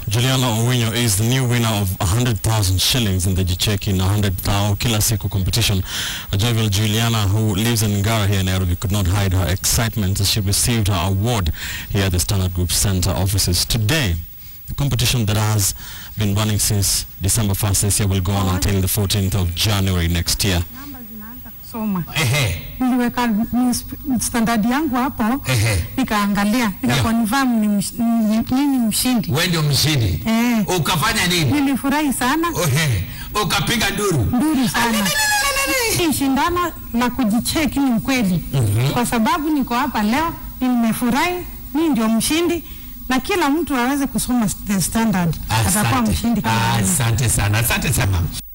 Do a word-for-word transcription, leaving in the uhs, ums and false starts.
Julianna Owinyo is the new winner of one hundred thousand shillings in the jicheki in one hundred thao kila, siku competition. Jovial Julianna, who lives in Ngara here in Nairobi, could not hide her excitement as she received her award here at the Standard Group Center offices. Today, the competition that has been running since December first this year will go on until the fourteenth of January next year. Soma. Ehe. Niliweka standard yangu hapo. Ehe. Nikaangalia, nikakonfirm nini mshindi. Wewe ndio mshindi. Eh. Ukafanya nini? Nilifurahi sana. Ehe. Ukapiga nduru. Nduru sana. Hii shindano la kujicheki ni kweli. Mm-hmm. Kwa sababu niko hapa leo, nimefurahi, mimi ndio mshindi na kila mtu aweze kusoma the standard atakuwa mshindi kama. Asante sana. Asante sana.